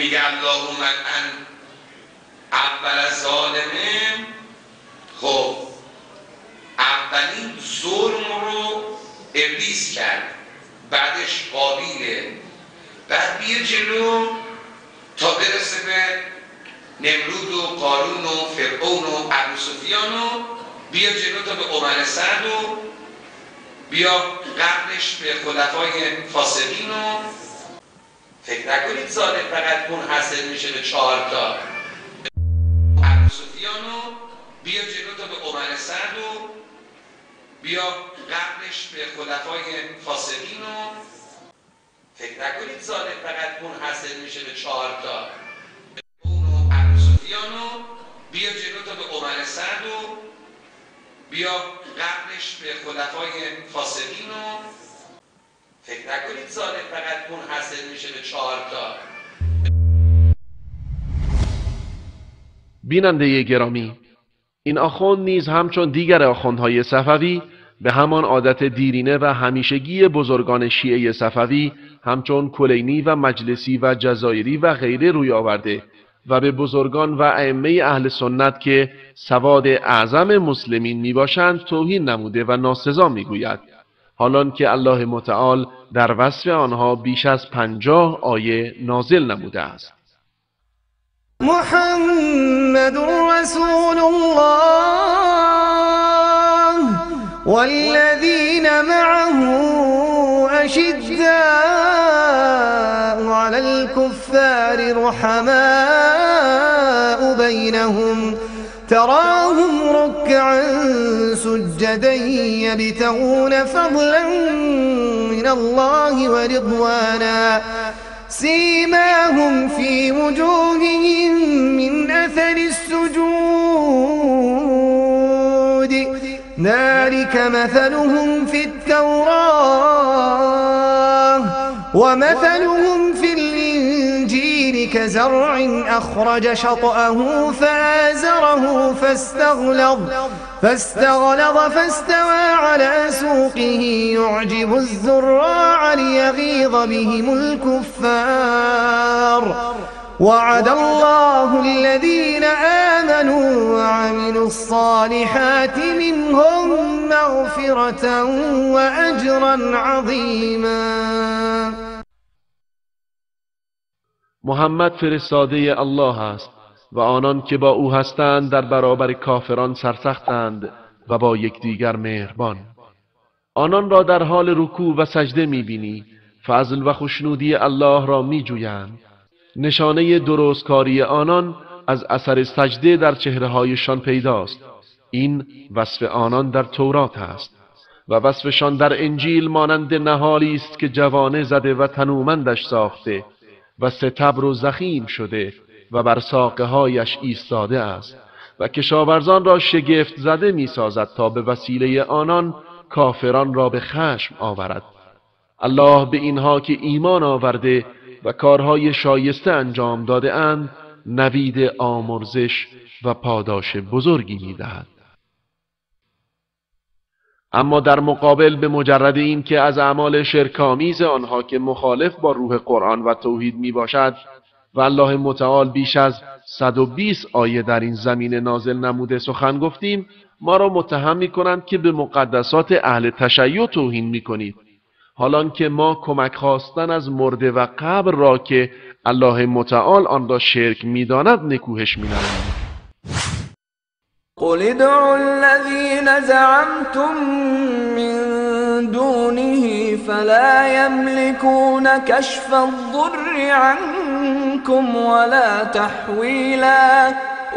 میگه اللهم ان اول ظالمه، خب اولین ظلم رو ابلیس کرد، بعدش قابیله، بعد بیه جلو تا برسه به نمرود و قارون و فرعون و ابو سفیان و بیا جلو تا به عمر سعد و بیا قبلش به خلفای فاسقین و فکر نکنید ظالم فقط منحصر میشه به 4 تا. ابو سفیان و بیا جلو تا به عمر سعد و بیا قبلش به خلفای فاسقین و فکر نکنید ظالم فقط منحصر میشه به 4 تا. ابو سفیان و بیا جلو تا به عمر سعد و بیا قبلش به خلفای فاسقین و فکر نکنید ظالم فقط منحصر میشه به 4 تا. بیننده گرامی، این آخوند نیز همچون دیگر آخوندهای صفوی به همان عادت دیرینه و همیشگی بزرگان شیعه صفوی همچون کلینی و مجلسی و جزایری و غیره روی آورده و به بزرگان و ائمه اهل سنت که سواد اعظم مسلمین می باشند توهین نموده و ناسزا می گوید، حالان که الله متعال در وصف آنها بیش از 50 آیه نازل نموده است. محمد رسول الله والذين معه أشداء على الكفار رحماء بينهم تراهم ركعا سجدا يبتغون فضلا من الله ورضوانا سيماهم في وجوههم من أثر السجود ذلك مثلهم في التوراة ومثلهم في الإنجيل كزرع أخرج شطأه فآزره فاستغلظ فاستوى على سوقه يعجب الزراع ليغيظ بهم الكفار وعد الله الذين آمنوا وعملوا الصالحات منهم مغفرة وأجرا عظيما. محمد فرستاده الله است و آنان که با او هستند در برابر کافران سرسختند و با یکدیگر مهربان. آنان را در حال رکوع و سجده می‌بینی، فضل و خوشنودی الله را می‌جویند. نشانه درستکاری آنان از اثر سجده در چهره‌هایشان پیداست. این وصف آنان در تورات است و وصفشان در انجیل مانند نهالی است که جوانه زده و تنومندش ساخته و ستبر و زخیم شده و بر ساقه‌هایش ایستاده است و کشاورزان را شگفت زده می‌سازد تا به وسیله آنان کافران را به خشم آورد. الله به اینها که ایمان آورده و کارهای شایسته انجام داده اند نوید آمرزش و پاداش بزرگی می‌دهد. اما در مقابل به مجرد این که از اعمال شرک‌آمیز آنها که مخالف با روح قرآن و توحید می باشد و الله متعال بیش از 120 آیه در این زمینه نازل نموده سخن گفتیم، ما را متهم می کنند که به مقدسات اهل تشیع توهین می کنید، حالان که ما کمک خواستن از مرده و قبر را که الله متعال آن را شرک می داند نکوهش می نماییم. قل ادعوا الذين زعمتم من دونه فلا يملكون كشف الضر عنكم ولا تحويلا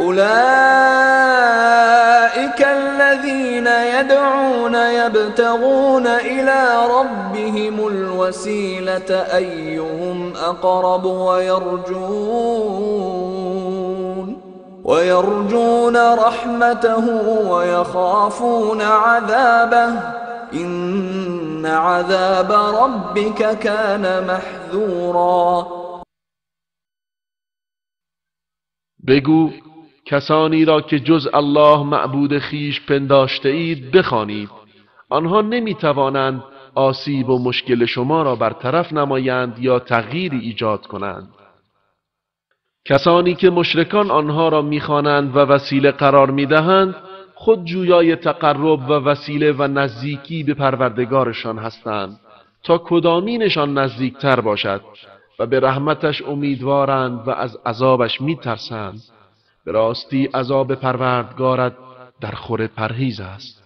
أولئك الذين يدعون يبتغون إلى ربهم الوسيلة أيهم أقرب ويرجون رحمته ويخافون عذابه إن عذاب ربك كان محذورا. بگو کسانی را که جز الله معبود خیش پنداشته اید بخوانید، آنها نمی توانند آسیب و مشکل شما را برطرف نمایند یا تغییری ایجاد کنند. کسانی که مشرکان آنها را می‌خوانند و وسیله قرار می‌دهند خود جویای تقرب و وسیله و نزدیکی به پروردگارشان هستند تا کدامینشان نزدیکتر باشد و به رحمتش امیدوارند و از عذابش می‌ترسند. به راستی عذاب پروردگارت در خور پرهیز است.